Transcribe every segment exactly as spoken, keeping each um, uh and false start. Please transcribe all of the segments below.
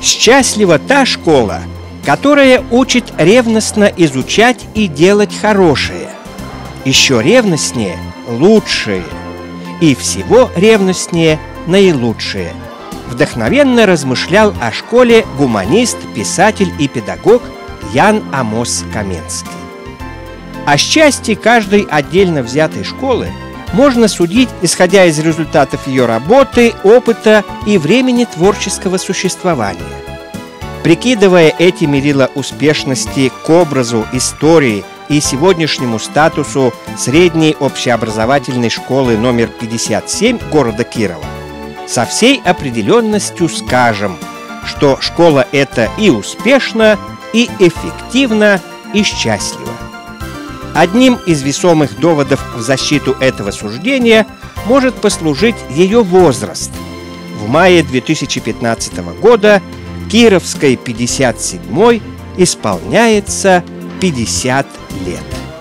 Счастлива та школа, которая учит ревностно изучать и делать хорошее. Еще ревностнее – лучшее. И всего ревностнее – наилучшее. Вдохновенно размышлял о школе гуманист, писатель и педагог Ян Амос Каменский. О счастье каждой отдельно взятой школы можно судить, исходя из результатов ее работы, опыта и времени творческого существования. Прикидывая эти мерила успешности к образу, истории и сегодняшнему статусу средней общеобразовательной школы номер пятьдесят семь города Кирова, со всей определенностью скажем, что школа эта и успешна, и эффективна, и счастлива. Одним из весомых доводов в защиту этого суждения может послужить ее возраст. В мае две тысячи пятнадцатого года Кировской пятьдесят седьмой исполняется пятьдесят лет.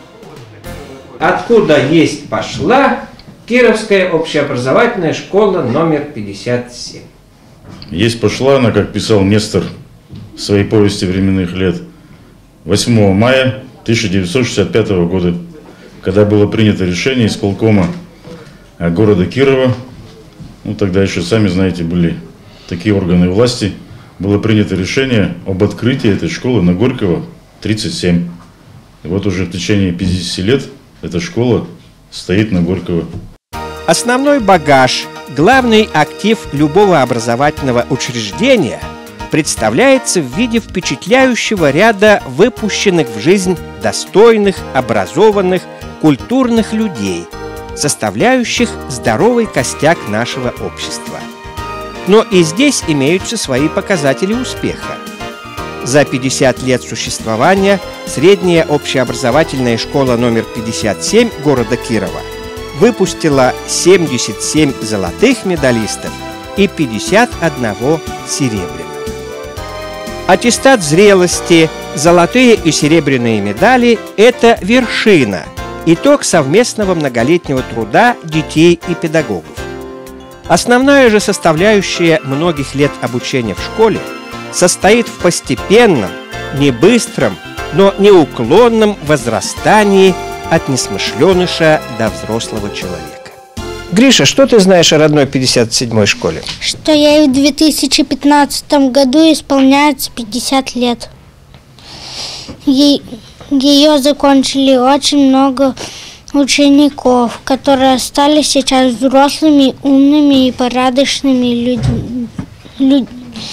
Откуда есть пошла Кировская общеобразовательная школа номер пятьдесят семь? Есть пошла она, как писал Нестор в своей повести временных лет, восьмого мая тысяча девятьсот шестьдесят пятого года, когда было принято решение исполкома города Кирова, ну тогда еще, сами знаете, были такие органы власти, было принято решение об открытии этой школы на Горького тридцать семь. И вот уже в течение пятидесяти лет эта школа стоит на Горького. Основной багаж, главный актив любого образовательного учреждения представляется в виде впечатляющего ряда выпущенных в жизнь достойных, образованных, культурных людей, составляющих здоровый костяк нашего общества. Но и здесь имеются свои показатели успеха. За пятьдесят лет существования средняя общеобразовательная школа номер пятьдесят семь города Кирова выпустила семьдесят семь золотых медалистов и пятьдесят один серебряных. Аттестат зрелости, золотые и серебряные медали – это вершина, итог совместного многолетнего труда детей и педагогов. Основная же составляющая многих лет обучения в школе состоит в постепенном, не быстром, но неуклонном возрастании от несмышленыша до взрослого человека. Гриша, что ты знаешь о родной пятьдесят седьмой школе? Что ей в две тысячи пятнадцатом году исполняется пятьдесят лет. Ей, ее закончили очень много учеников, которые стали сейчас взрослыми, умными и порядочными люд, люд,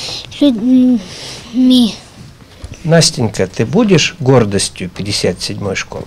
людьми. Настенька, ты будешь гордостью пятьдесят седьмой школы?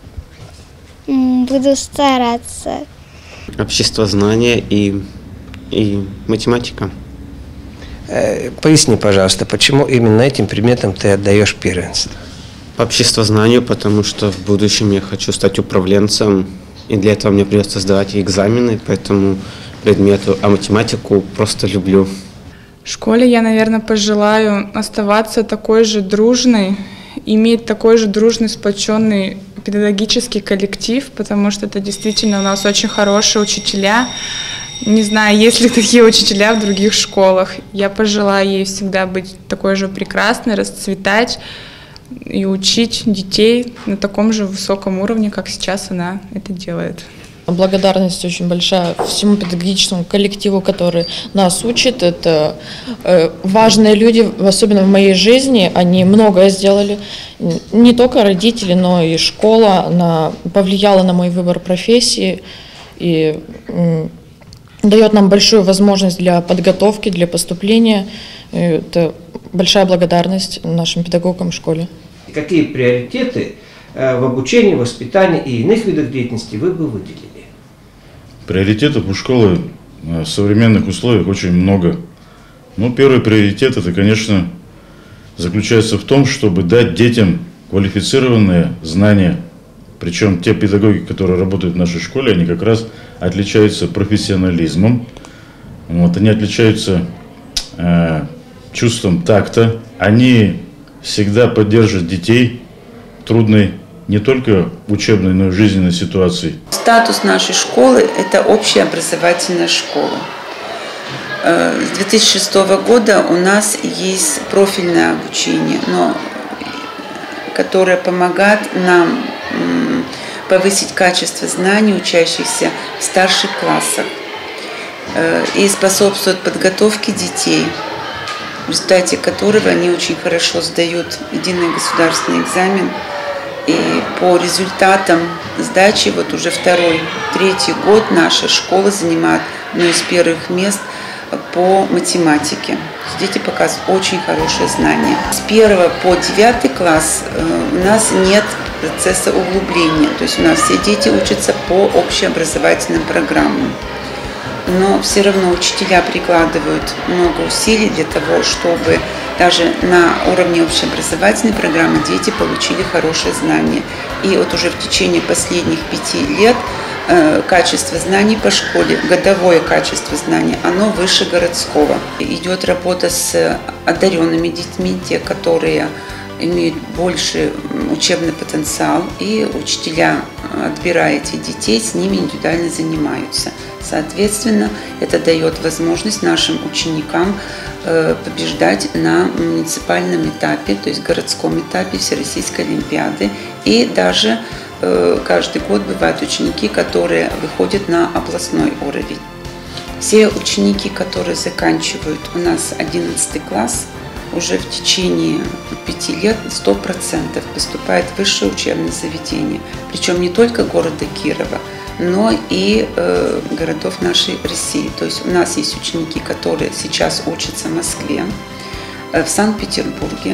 Буду стараться. Обществознание и, и математика. Э, поясни, пожалуйста, почему именно этим предметам ты отдаешь первенство? По обществознанию, потому что в будущем я хочу стать управленцем, и для этого мне придется сдавать экзамены, поэтому предмету, а математику просто люблю. В школе я, наверное, пожелаю оставаться такой же дружной, иметь такой же дружный, сплоченный педагогический коллектив, потому что это действительно у нас очень хорошие учителя. Не знаю, есть ли такие учителя в других школах. Я пожелаю ей всегда быть такой же прекрасной, расцветать и учить детей на таком же высоком уровне, как сейчас она это делает. Благодарность очень большая всему педагогическому коллективу, который нас учит. Это э, важные люди, особенно в моей жизни. Они многое сделали. Не только родители, но и школа. Она повлияла на мой выбор профессии и э, дает нам большую возможность для подготовки, для поступления. Это большая благодарность нашим педагогам в школе. Какие приоритеты в обучении, воспитании и иных видах деятельности вы бы выделили? Приоритетов у школы в современных условиях очень много. Но первый приоритет, это, конечно, заключается в том, чтобы дать детям квалифицированные знания. Причем те педагоги, которые работают в нашей школе, они как раз отличаются профессионализмом, вот, они отличаются э, чувством такта, они всегда поддерживают детей в трудной не только учебной, но и жизненной ситуации. Статус нашей школы – это общеобразовательная школа. С две тысячи шестого года у нас есть профильное обучение, но, которое помогает нам повысить качество знаний учащихся в старших классах и способствует подготовке детей, в результате которого они очень хорошо сдают единый государственный экзамен. И по результатам сдачи, вот уже второй, третий год наша школа занимает одно из первых мест по математике. Дети показывают очень хорошее знание. С первого по девятый класс у нас нет процесса углубления, то есть у нас все дети учатся по общеобразовательным программам. Но все равно учителя прикладывают много усилий для того, чтобы даже на уровне общеобразовательной программы дети получили хорошее знание. И вот уже в течение последних пяти лет э, качество знаний по школе, годовое качество знаний, оно выше городского. Идет работа с одаренными детьми, те, которые имеют больше учебный потенциал, и учителя, отбирая этих детей, с ними индивидуально занимаются. Соответственно, это дает возможность нашим ученикам побеждать на муниципальном этапе, то есть городском этапе Всероссийской олимпиады. И даже каждый год бывают ученики, которые выходят на областной уровень. Все ученики, которые заканчивают у нас одиннадцатый класс, уже в течение пяти лет сто процентов поступает в высшее учебное заведение. Причем не только города Кирова, но и э, городов нашей России. То есть у нас есть ученики, которые сейчас учатся в Москве, в Санкт-Петербурге,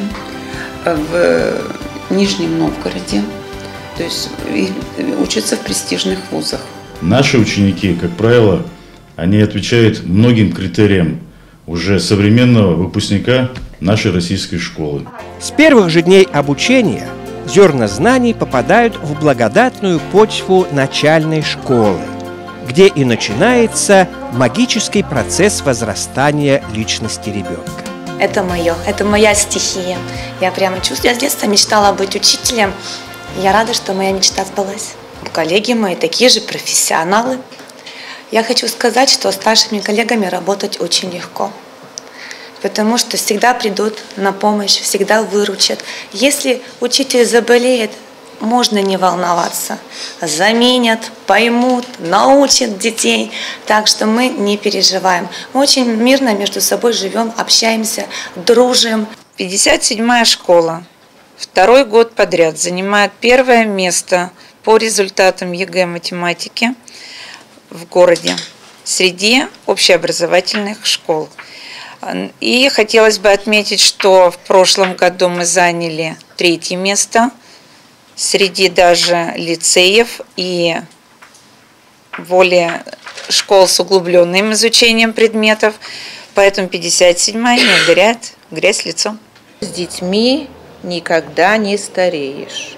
в Нижнем Новгороде, то есть и учатся в престижных вузах. Наши ученики, как правило, они отвечают многим критериям уже современного выпускника нашей российской школы. С первых же дней обучения зерна знаний попадают в благодатную почву начальной школы, где и начинается магический процесс возрастания личности ребенка. Это мое, это моя стихия. Я прямо чувствую, я с детства мечтала быть учителем. Я рада, что моя мечта сбылась. Коллеги мои такие же профессионалы. Я хочу сказать, что с старшими коллегами работать очень легко, потому что всегда придут на помощь, всегда выручат. Если учитель заболеет, можно не волноваться. Заменят, поймут, научат детей. Так что мы не переживаем. Мы очень мирно между собой живем, общаемся, дружим. пятьдесят седьмая школа второй год подряд занимает первое место по результатам ЕГЭ математики в городе среди общеобразовательных школ. И хотелось бы отметить, что в прошлом году мы заняли третье место среди даже лицеев и более школ с углубленным изучением предметов. Поэтому пятьдесят седьмая не ударяет в грязь лицом. С детьми никогда не стареешь.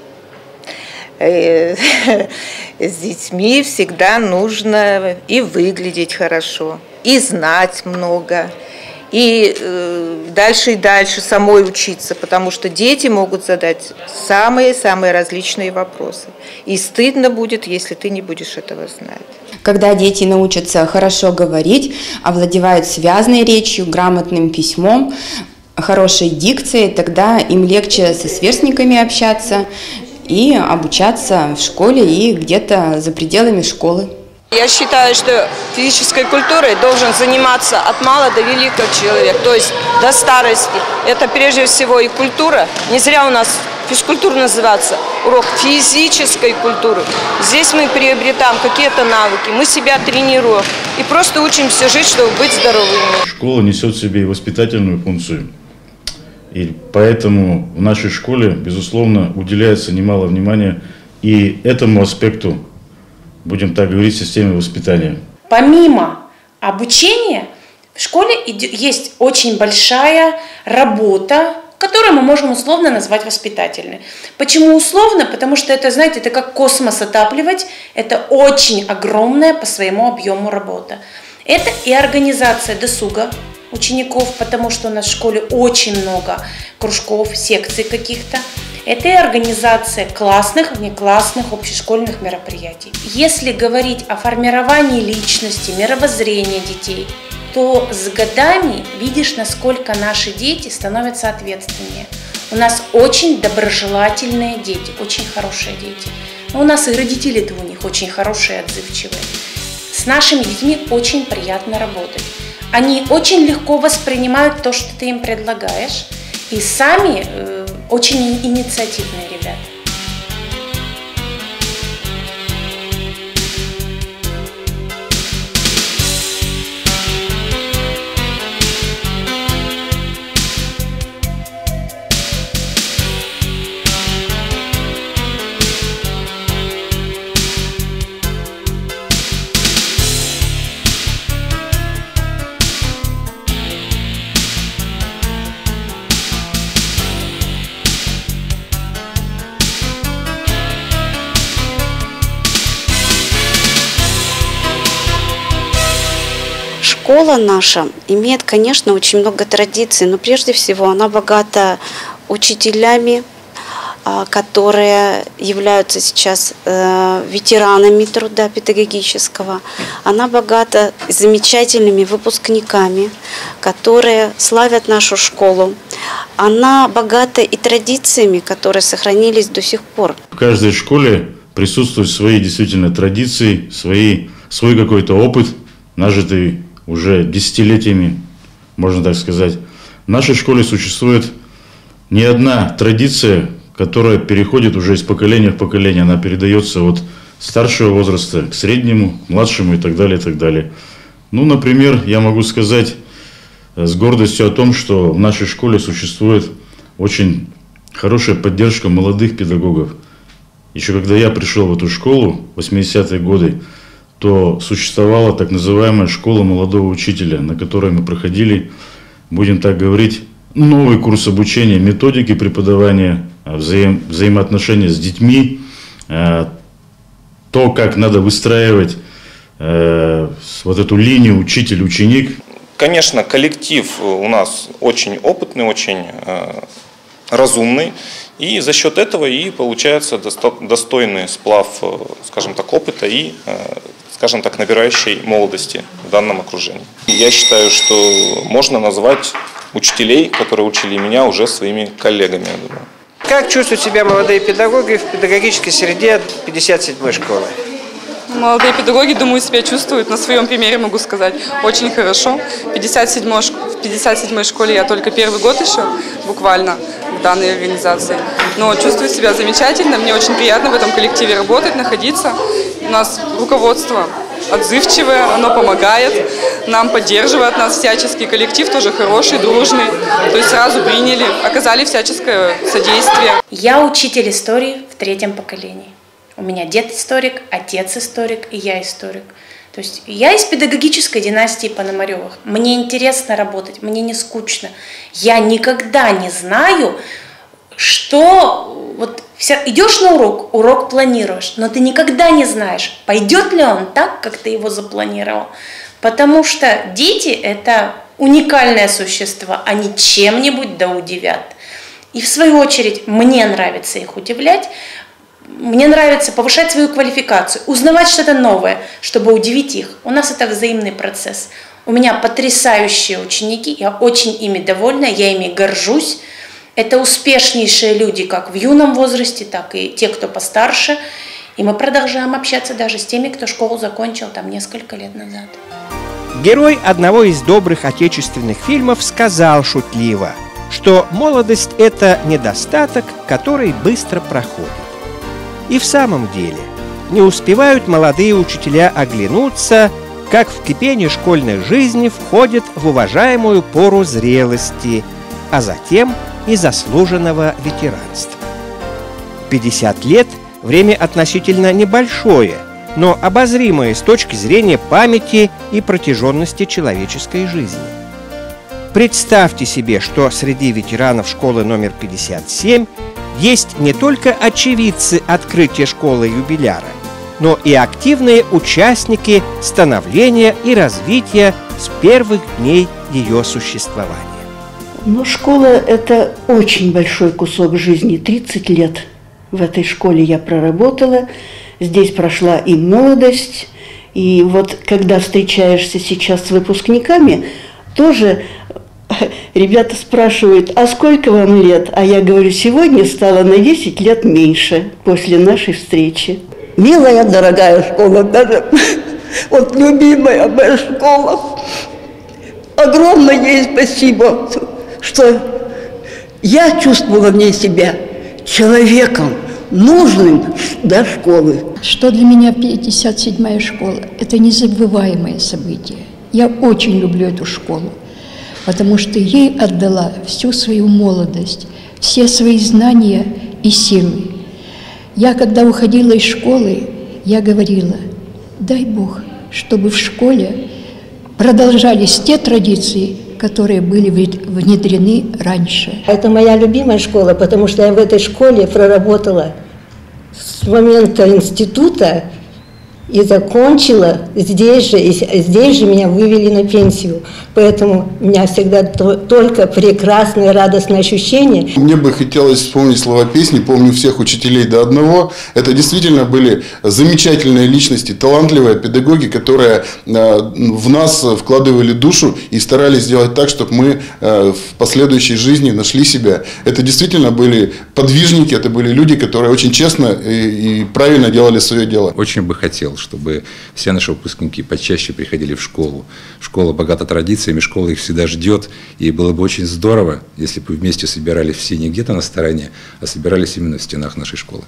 С детьми всегда нужно и выглядеть хорошо, и знать много, и дальше и дальше самой учиться, потому что дети могут задать самые-самые различные вопросы. И стыдно будет, если ты не будешь этого знать. Когда дети научатся хорошо говорить, овладевают связной речью, грамотным письмом, хорошей дикцией, тогда им легче со сверстниками общаться и обучаться в школе и где-то за пределами школы. Я считаю, что физической культурой должен заниматься от мала до великого человек, то есть до старости. Это прежде всего и культура. Не зря у нас физкультура называется урок физической культуры. Здесь мы приобретаем какие-то навыки, мы себя тренируем и просто учимся жить, чтобы быть здоровыми. Школа несет в себе и воспитательную функцию. И поэтому в нашей школе, безусловно, уделяется немало внимания и этому аспекту, будем так говорить, системе воспитания. Помимо обучения, в школе есть очень большая работа, которую мы можем условно назвать воспитательной. Почему условно? Потому что это, знаете, это как космос отапливать, это очень огромная по своему объему работа. Это и организация досуга учеников, потому что у нас в школе очень много кружков, секций каких-то. Это и организация классных, внеклассных, общешкольных мероприятий. Если говорить о формировании личности, мировоззрения детей, то с годами видишь, насколько наши дети становятся ответственнее. У нас очень доброжелательные дети, очень хорошие дети. Но у нас и родители-то у них очень хорошие, отзывчивые. С нашими детьми очень приятно работать. Они очень легко воспринимают то, что ты им предлагаешь, и сами э, очень инициативные ребята. Школа наша имеет, конечно, очень много традиций, но прежде всего она богата учителями, которые являются сейчас ветеранами труда педагогического. Она богата замечательными выпускниками, которые славят нашу школу. Она богата и традициями, которые сохранились до сих пор. В каждой школе присутствуют свои действительно традиции, свои, свой какой-то опыт, нажитый уже десятилетиями, можно так сказать. В нашей школе существует не одна традиция, которая переходит уже из поколения в поколение. Она передается от старшего возраста к среднему, младшему и так далее, и так далее. Ну, например, я могу сказать с гордостью о том, что в нашей школе существует очень хорошая поддержка молодых педагогов. Еще когда я пришел в эту школу в восьмидесятые годы, то существовала так называемая школа молодого учителя, на которой мы проходили, будем так говорить, новый курс обучения, методики преподавания, взаим, взаимоотношения с детьми, то, как надо выстраивать вот эту линию учитель-ученик. Конечно, коллектив у нас очень опытный, очень разумный, и за счет этого и получается достойный сплав, скажем так, опыта и, скажем так, набирающей молодости в данном окружении. Я считаю, что можно назвать учителей, которые учили меня, уже своими коллегами, я думаю. Как чувствуют себя молодые педагоги в педагогической среде пятьдесят седьмой школы? Молодые педагоги, думаю, себя чувствуют, на своем примере могу сказать, очень хорошо. В пятьдесят седьмой, в пятьдесят седьмой школе я только первый год еще, буквально, в данной организации. Но чувствую себя замечательно, мне очень приятно в этом коллективе работать, находиться. У нас руководство отзывчивое, оно помогает, нам поддерживает нас всячески. Коллектив тоже хороший, дружный, то есть сразу приняли, оказали всяческое содействие. Я учитель истории в третьем поколении. У меня дед историк, отец историк и я историк. То есть я из педагогической династии Пономаревых. Мне интересно работать, мне не скучно. Я никогда не знаю, что вот вся, идешь на урок, урок планируешь, но ты никогда не знаешь, пойдет ли он так, как ты его запланировал. Потому что дети – это уникальное существо, они чем-нибудь да удивят. И в свою очередь мне нравится их удивлять. Мне нравится повышать свою квалификацию, узнавать что-то новое, чтобы удивить их. У нас это взаимный процесс. У меня потрясающие ученики, я очень ими довольна, я ими горжусь. Это успешнейшие люди как в юном возрасте, так и те, кто постарше. И мы продолжаем общаться даже с теми, кто школу закончил там несколько лет назад. Герой одного из добрых отечественных фильмов сказал шутливо, что молодость – это недостаток, который быстро проходит. И в самом деле, не успевают молодые учителя оглянуться, как в кипение школьной жизни входят в уважаемую пору зрелости, а затем и заслуженного ветеранства. пятьдесят лет – время относительно небольшое, но обозримое с точки зрения памяти и протяженности человеческой жизни. Представьте себе, что среди ветеранов школы номер пятьдесят семь есть не только очевидцы открытия школы юбиляра, но и активные участники становления и развития с первых дней ее существования. Ну, школа – это очень большой кусок жизни. тридцать лет в этой школе я проработала. Здесь прошла и молодость, И вот когда встречаешься сейчас с выпускниками, тоже ребята спрашивают, а сколько вам лет? А я говорю, сегодня стало на десять лет меньше после нашей встречи. Милая, дорогая школа, даже вот любимая моя школа. Огромное ей спасибо, что я чувствовала в ней себя человеком, нужным для школы. Что для меня пятьдесят седьмая школа? Это незабываемое событие. Я очень люблю эту школу, потому что ей отдала всю свою молодость, все свои знания и силы. Я, когда уходила из школы, я говорила, дай Бог, чтобы в школе продолжались те традиции, которые были внедрены раньше. Это моя любимая школа, потому что я в этой школе проработала с момента института и закончила здесь же, и здесь же меня вывели на пенсию. Поэтому у меня всегда только прекрасные, радостные ощущения. Мне бы хотелось вспомнить слова песни «Помню всех учителей до одного». Это действительно были замечательные личности, талантливые педагоги, которые в нас вкладывали душу и старались сделать так, чтобы мы в последующей жизни нашли себя. Это действительно были подвижники, это были люди, которые очень честно и правильно делали свое дело. Очень бы хотел, чтобы все наши выпускники почаще приходили в школу. Школа богата традициями, школа их всегда ждет. И было бы очень здорово, если бы вместе собирались все не где-то на стороне, а собирались именно в стенах нашей школы.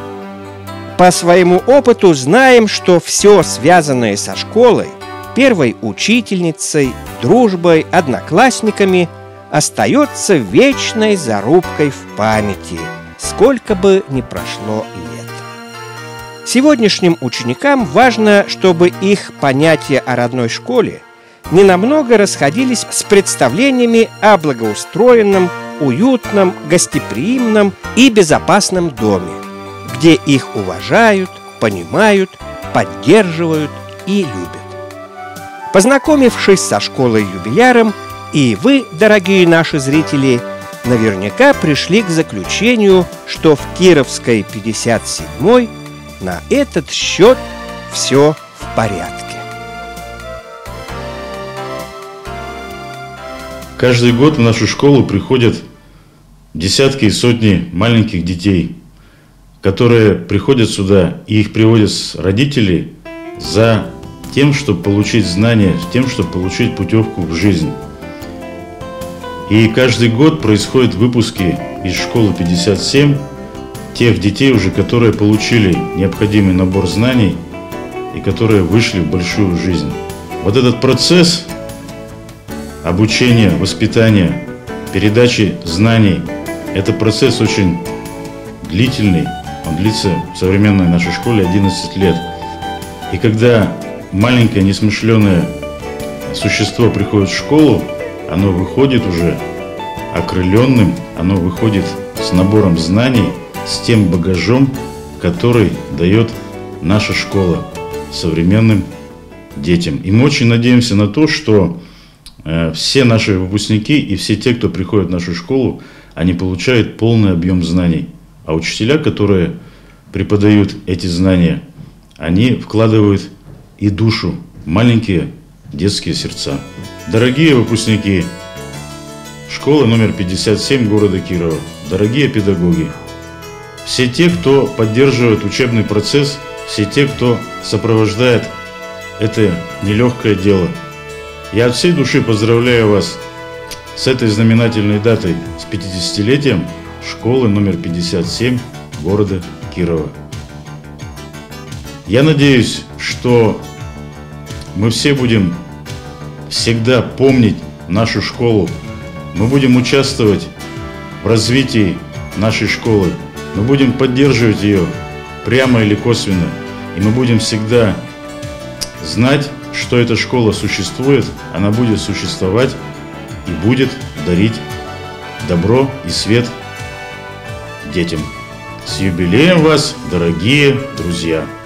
По своему опыту знаем, что все связанное со школой, первой учительницей, дружбой, одноклассниками, остается вечной зарубкой в памяти, сколько бы ни прошло лет. Сегодняшним ученикам важно, чтобы их понятия о родной школе ненамного расходились с представлениями о благоустроенном, уютном, гостеприимном и безопасном доме, где их уважают, понимают, поддерживают и любят. Познакомившись со школой-юбиляром, и вы, дорогие наши зрители, наверняка пришли к заключению, что в Кировской пятьдесят седьмой на этот счет все в порядке. Каждый год в нашу школу приходят десятки и сотни маленьких детей, которые приходят сюда, и их приводят родители за тем, чтобы получить знания, тем, чтобы получить путевку в жизнь. И каждый год происходят выпуски из школы пятьдесят семь, тех детей уже, которые получили необходимый набор знаний и которые вышли в большую жизнь. Вот этот процесс обучения, воспитания, передачи знаний, это процесс очень длительный, он длится в современной нашей школе одиннадцать лет. И когда маленькое несмышленое существо приходит в школу, оно выходит уже окрыленным, оно выходит с набором знаний, с тем багажом, который дает наша школа современным детям. И мы очень надеемся на то, что э, все наши выпускники и все те, кто приходит в нашу школу, они получают полный объем знаний. А учителя, которые преподают эти знания, они вкладывают и душу, маленькие детские сердца. Дорогие выпускники школы номер пятьдесят семь города Кирова, дорогие педагоги, все те, кто поддерживает учебный процесс, все те, кто сопровождает это нелегкое дело, я от всей души поздравляю вас с этой знаменательной датой, с пятидесятилетием школы номер пятьдесят семь города Кирова. Я надеюсь, что мы все будем всегда помнить нашу школу, мы будем участвовать в развитии нашей школы, мы будем поддерживать ее прямо или косвенно, и мы будем всегда знать, что эта школа существует, она будет существовать и будет дарить добро и свет детям. С юбилеем вас, дорогие друзья!